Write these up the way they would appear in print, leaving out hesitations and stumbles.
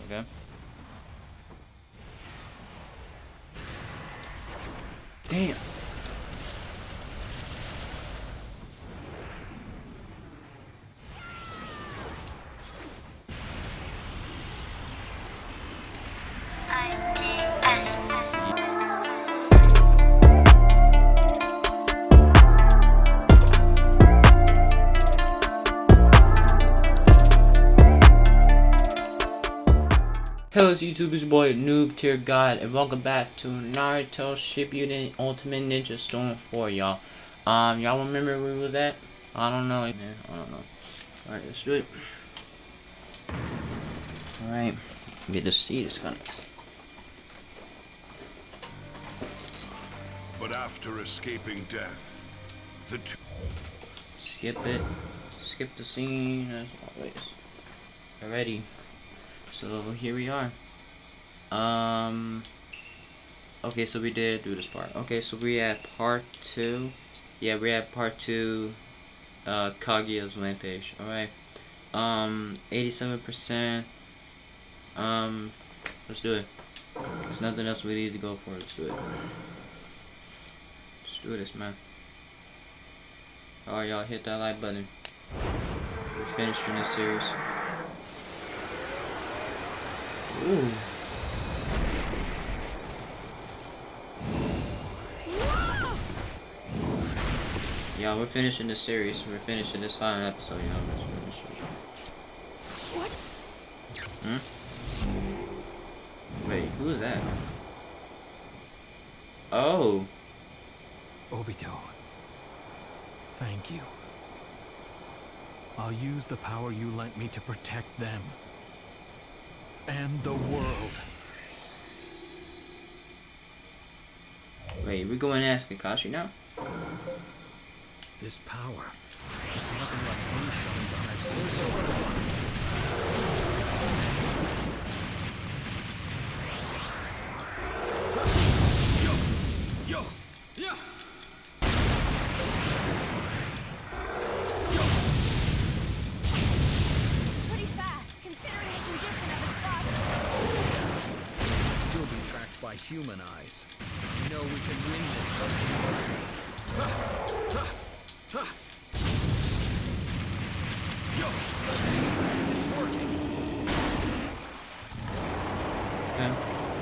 Okay. Damn. Hello, it's YouTube, it's your boy Noob Tier God, and welcome back to Naruto Shippuden Ultimate Ninja Storm 4, y'all. Y'all remember where we was at? I don't know, man. I don't know. Alright, let's do it. Alright, get the seat. It's gonna. But after escaping death, the two Skip it. Skip the scene as always. Alrighty. So here we are. Okay, so we did do this part. Okay, so we at part 2. Yeah, we're at part 2. Kaguya's rampage. Alright. 87%. Let's do it. There's nothing else we need to go for. Let's do it. Let's do this, man. Alright, y'all, hit that like button. We're finished in this series. Ooh. Yeah, we're finishing this series. We're finishing this final episode, you know. What? Wait, who is that? Oh. Obito, thank you. I'll use the power you lent me to protect them. And the world. Wait, we're going to ask Kakashi now? This power, it's nothing like any Sharingan I've seen so far. Yo! Yeah! It's pretty fast, considering the condition of its body. It'll still be tracked by human eyes. You know we can win this. Yo! It's working. Okay.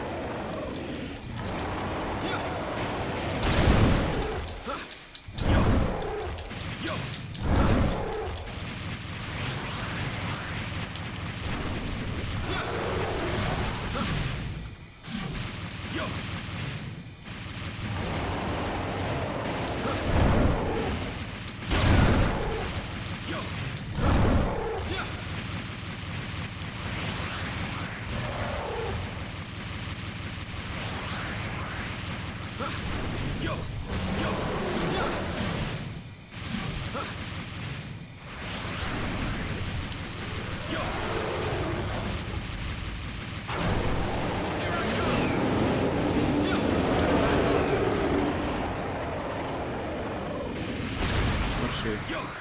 Oh shit.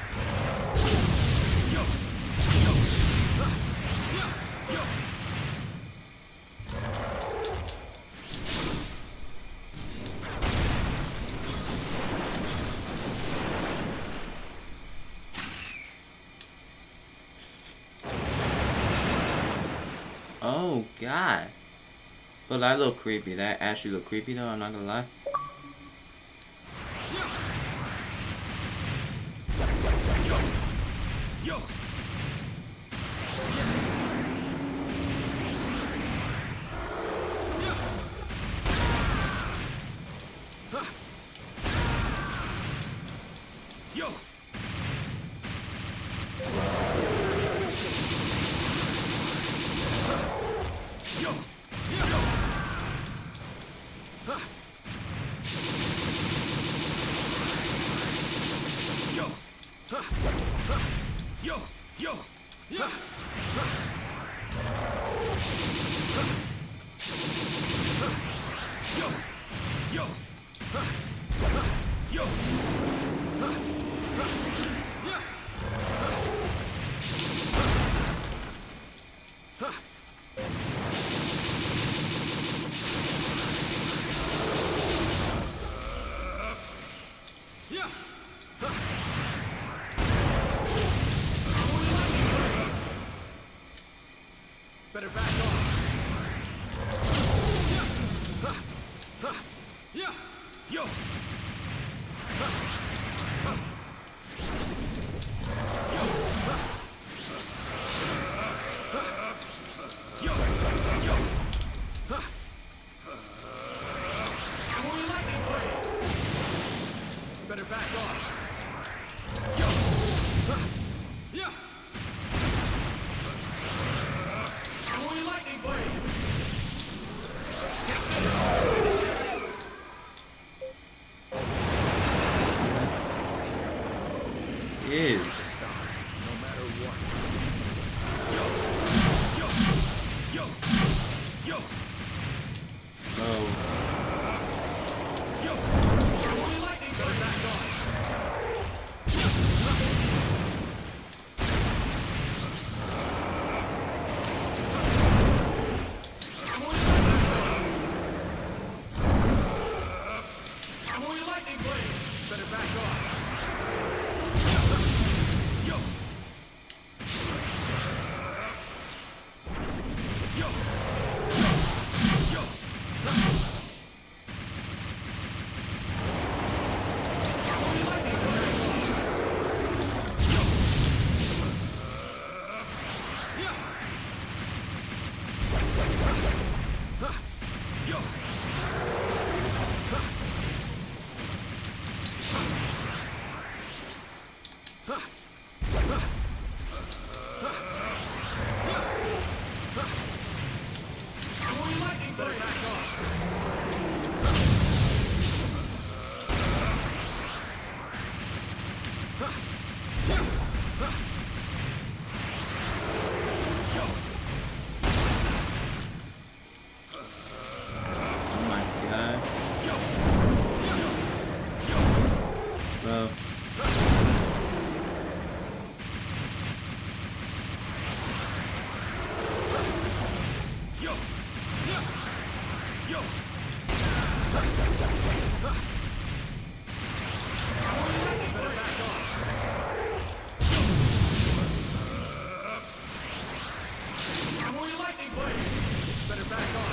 Oh god. But that looked creepy. That actually looked creepy though, I'm not gonna lie. Yo! Yo! Yo! Yo! Yo! Better back off. Yeah. Yo. Better back off. Yeah. Lightning blade. Ew. To start, no matter what. Oh. Better back off. Lightning blade. Better back off. Better back off. Oh my god. Bro. Better back off.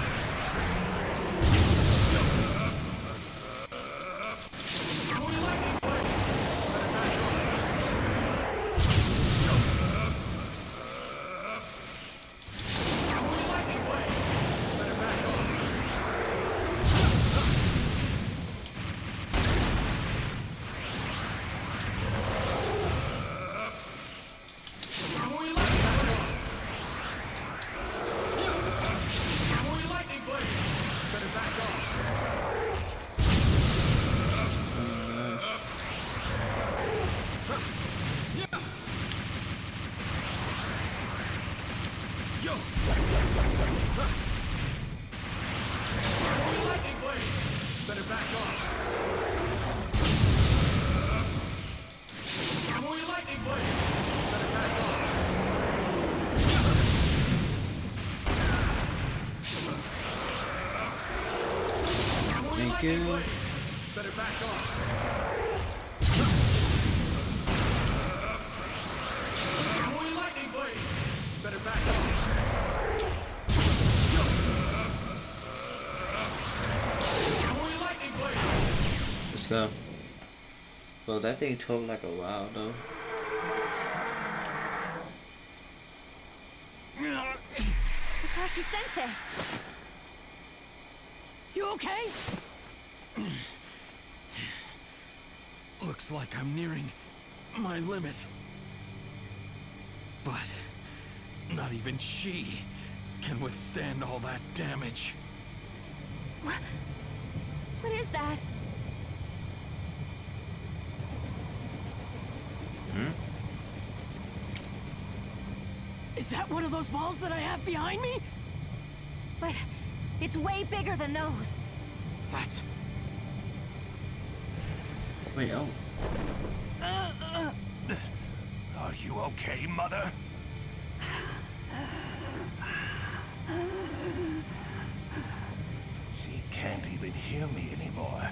Better back off. Lightning blade. Better back off. Thank you. Better back off. Lightning blade. Better back off. Let's go. Well, that thing took like a while though. Kakashi Sensei. You okay? Looks like I'm nearing my limit. But not even she can withstand all that damage. What is that? Is that one of those balls that I have behind me? But it's way bigger than those. That's... Wait, oh. Are you okay, Mother? She can't even hear me anymore.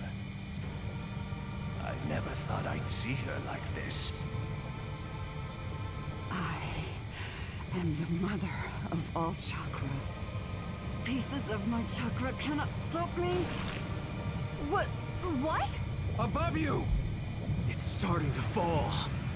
I never thought I'd see her like this. I am the mother of all chakra. Pieces of my chakra cannot stop me. What? What? Above you! It's starting to fall.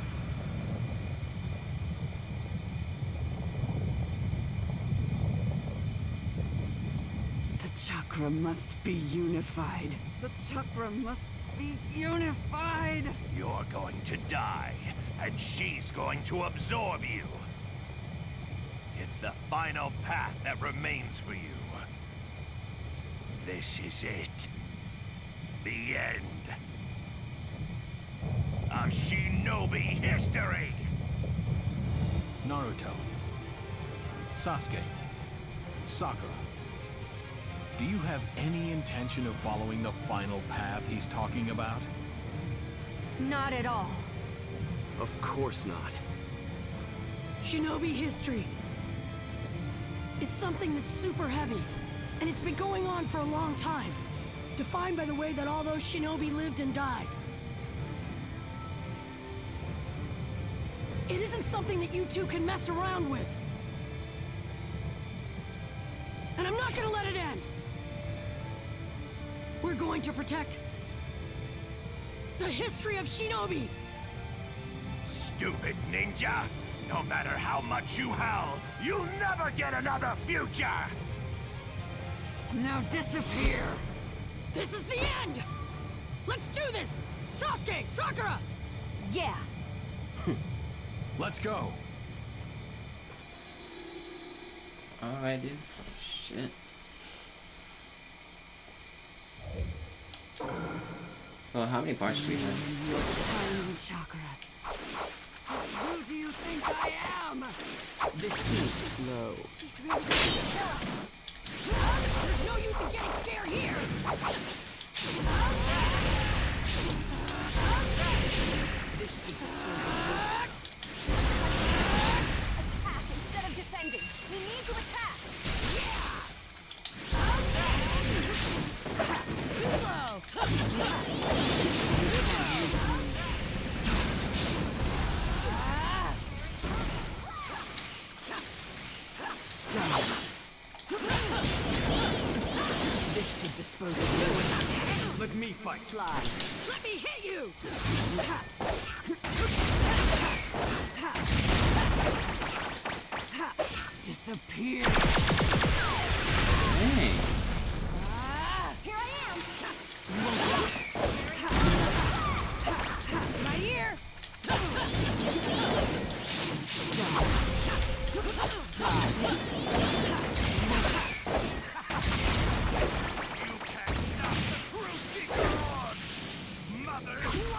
The chakra must be unified. The chakra must be unified. You're going to die, and she's going to absorb you. It's the final path that remains for you. This is it. The end of Shinobi history! Naruto. Sasuke. Sakura. Do you have any intention of following the final path he's talking about? Not at all. Of course not. Shinobi history is something that's super heavy, and it's been going on for a long time, defined by the way that all those shinobi lived and died. It isn't something that you two can mess around with. And I'm not gonna let it end. We're going to protect the history of Shinobi. Stupid ninja! No matter how much you howl, you'll never get another future! Now disappear! This is the end! Let's do this! Sasuke! Sakura! Yeah. Let's go! Alright, dude. Shit. Well, how many parts do we have? Tiny chakras. Who do you think I am? This is slow. She's really going to kill us. There's no use in getting scared here! This should dispose of Attack instead of defending. We need to attack. Too slow! This should dispose of Let me fight! you. Fly. Let me hit you! Disappear. Dang. Here I am. Right here! You can't stop the true Shikamaru! Mother,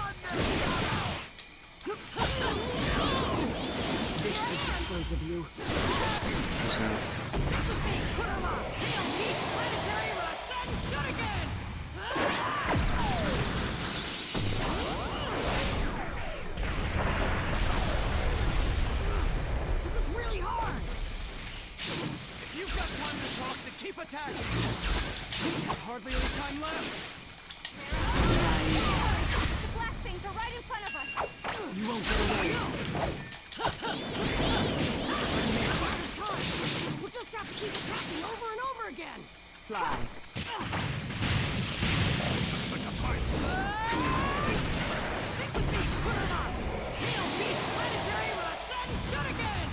This should dispose of you. That's not. Kurama! Tail Beast Planetary Rasen Shuriken! This is really hard! If you've got time to talk, then keep attacking! There's hardly any time left! The black things are right in front of us. You won't get away. We'll just have to keep attacking over and over again! Fly. such a fight! Stick with me, Kurama! Tail Beast Planetary Rasen Shuriken!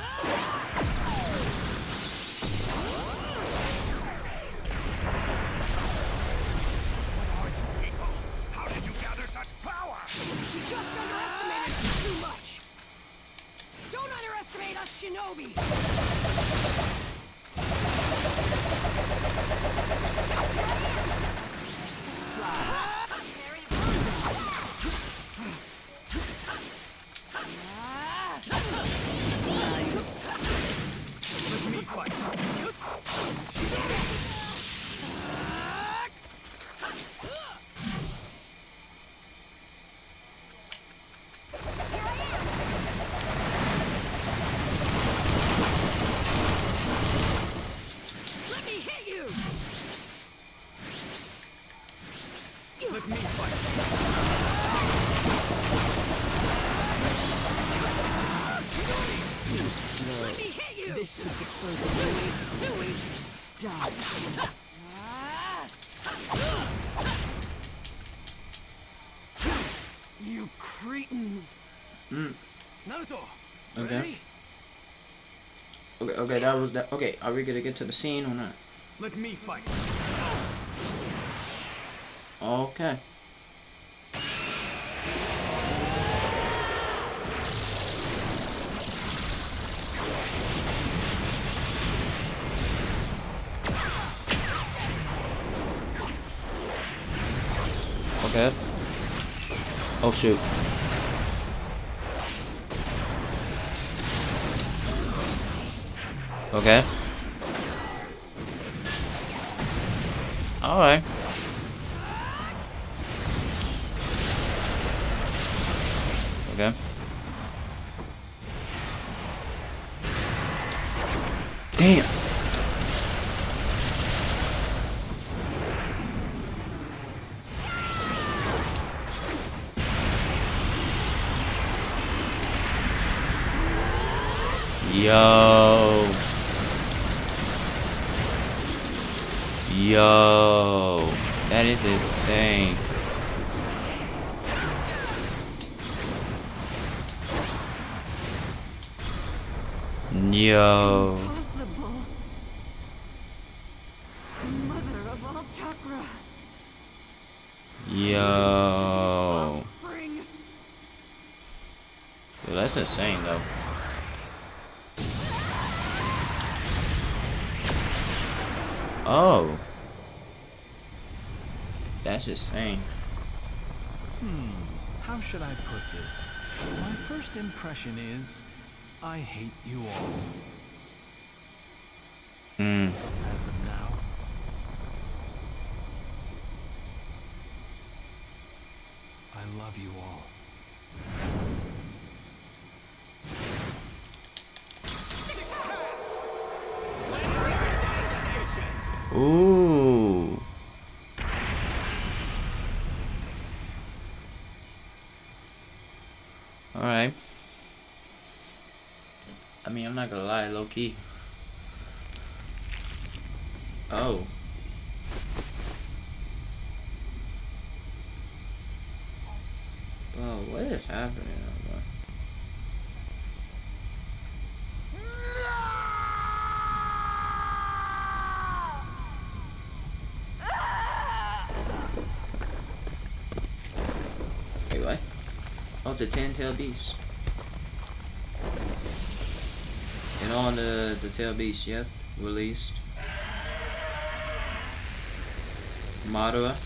What are you people? How did you gather such power? You just underestimated us too much! Don't underestimate us, Shinobi! to dispose of Tui. Die. You cretins. Naruto, Okay. ready? Okay, that was that. Okay, are we gonna get to the scene or not? Let me fight. Okay. Okay. Oh shoot. Okay. All right. Okay. Damn. Yo. Yo. That is insane. Yo. Impossible. The mother of all chakra. Yo. Offspring. Yo, that's insane though. Oh. That's insane. How should I put this? My first impression is, I hate you all. As of now, I love you all. Ooh. Alright. I mean, I'm not gonna lie, low key. Oh. Bro, what is happening? Bro? Wait, what? Oh, the 10-tailed beast. And on the tail beast, yep, released. Madara.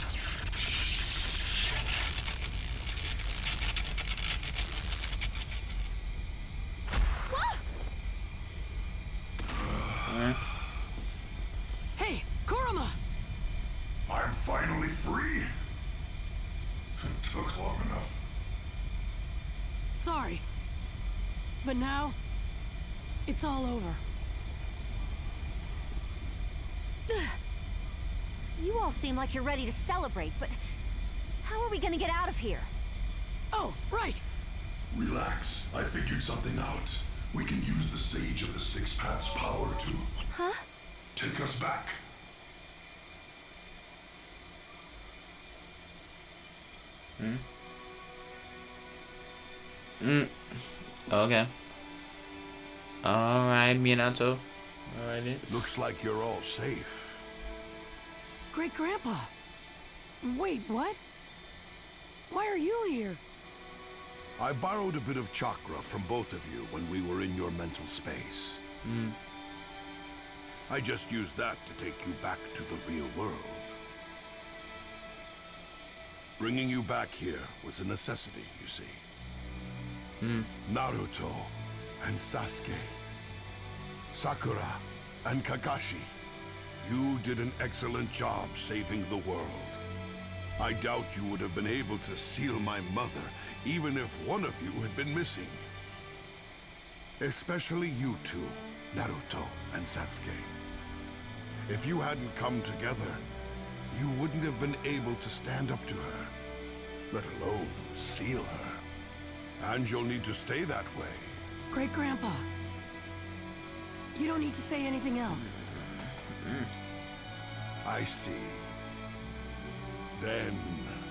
Alright. Hey, Kurama! I'm finally free. It took long enough. Sorry. But now, it's all over. You all seem like you're ready to celebrate, but how are we gonna get out of here? Oh, right! Relax. I figured something out. We can use the Sage of the Six Paths power to... Huh? take us back. Okay. Alright, Minato. Alright, it's... Looks like you're all safe. Great Grandpa! Wait, what? Why are you here? I borrowed a bit of chakra from both of you when we were in your mental space. I just used that to take you back to the real world. Bringing you back here was a necessity, you see. Naruto and Sasuke, Sakura and Kakashi, you did an excellent job saving the world. I doubt you would have been able to seal my mother, even if one of you had been missing. Especially you two, Naruto and Sasuke. If you hadn't come together, you wouldn't have been able to stand up to her, let alone seal her. And you'll need to stay that way. Great Grandpa. You don't need to say anything else. I see. Then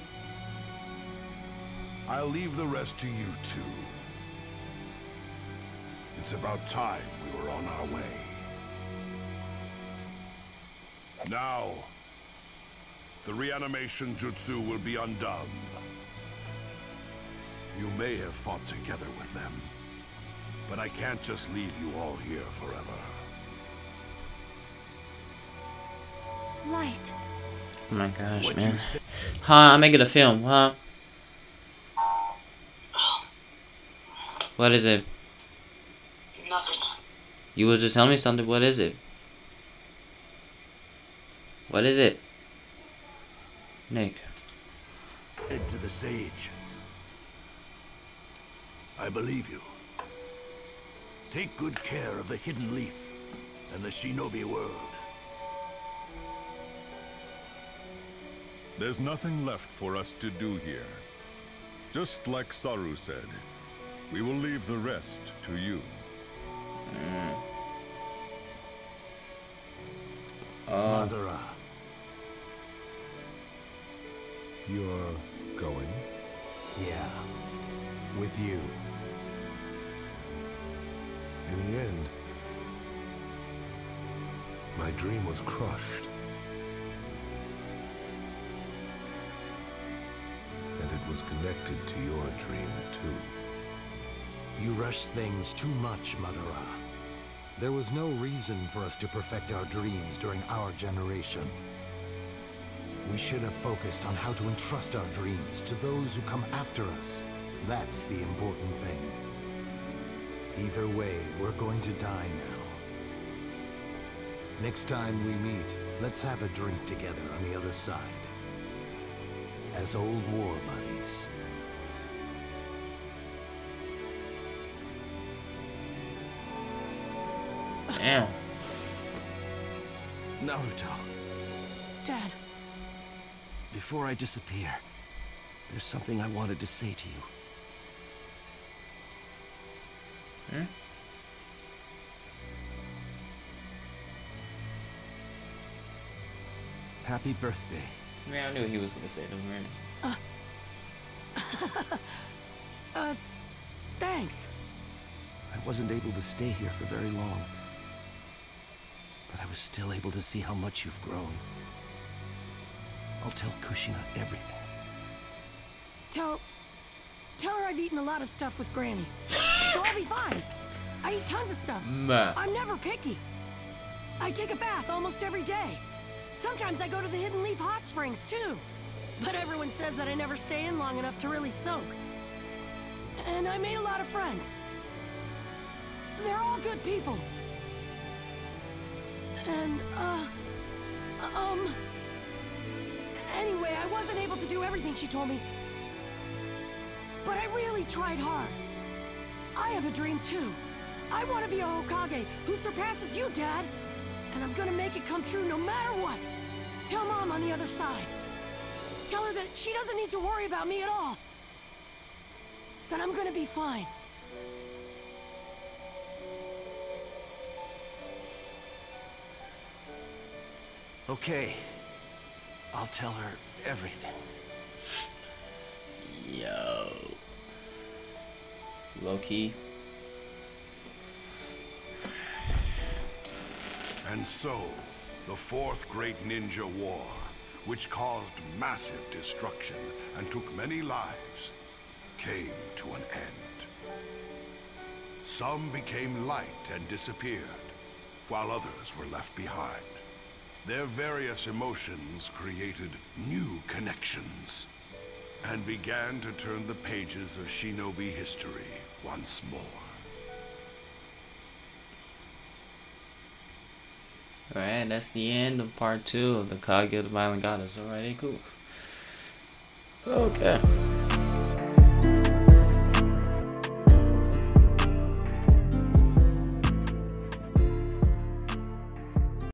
I'll leave the rest to you two. It's about time we were on our way. Now, the reanimation jutsu will be undone. You may have fought together with them, but I can't just leave you all here forever. Light. Oh my gosh, What man. you say? Huh? I'm making a film, huh? What is it? Nothing. You will just tell me something. What is it? What is it? Nick. Head to the sage. I believe you. Take good care of the Hidden Leaf and the Shinobi world. There's nothing left for us to do here. Just like Saru said, we will leave the rest to you. Madara. You're going? Yeah. With you. In the end, my dream was crushed. And it was connected to your dream, too. You rush things too much, Madara. There was no reason for us to perfect our dreams during our generation. We should have focused on how to entrust our dreams to those who come after us. That's the important thing. Either way, we're going to die now. Next time we meet, let's have a drink together on the other side. As old war buddies. Damn. Naruto, Dad, before I disappear, there's something I wanted to say to you. Happy birthday. Man, I knew he was gonna say those words. thanks. I wasn't able to stay here for very long, but I was still able to see how much you've grown. I'll tell Kushina everything. Tell her I've eaten a lot of stuff with Granny. So I'll be fine. I eat tons of stuff. I'm never picky. I take a bath almost every day. Sometimes I go to the Hidden Leaf hot springs, too. But everyone says that I never stay in long enough to really soak. And I made a lot of friends. They're all good people. And, anyway, I wasn't able to do everything she told me. But I really tried hard. I have a dream, too. I want to be a Hokage who surpasses you, Dad. And I'm gonna make it come true no matter what. Tell Mom on the other side. Tell her that she doesn't need to worry about me at all. That I'm gonna be fine. Okay. I'll tell her everything. Yo. Low-key. And so, the Fourth Great Ninja War, which caused massive destruction and took many lives, came to an end. Some became light and disappeared, while others were left behind. Their various emotions created new connections and began to turn the pages of Shinobi history once more. Alright, that's the end of part 2 of the Kage the Violent Goddess. Alright, cool. Okay.